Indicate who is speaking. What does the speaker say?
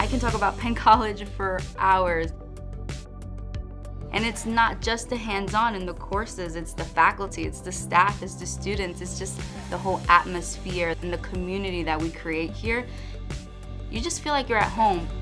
Speaker 1: can talk about Penn College for hours. And it's not just the hands-on in the courses, it's the faculty, it's the staff, it's the students, it's just the whole atmosphere and the community that we create here. You just feel like you're at home.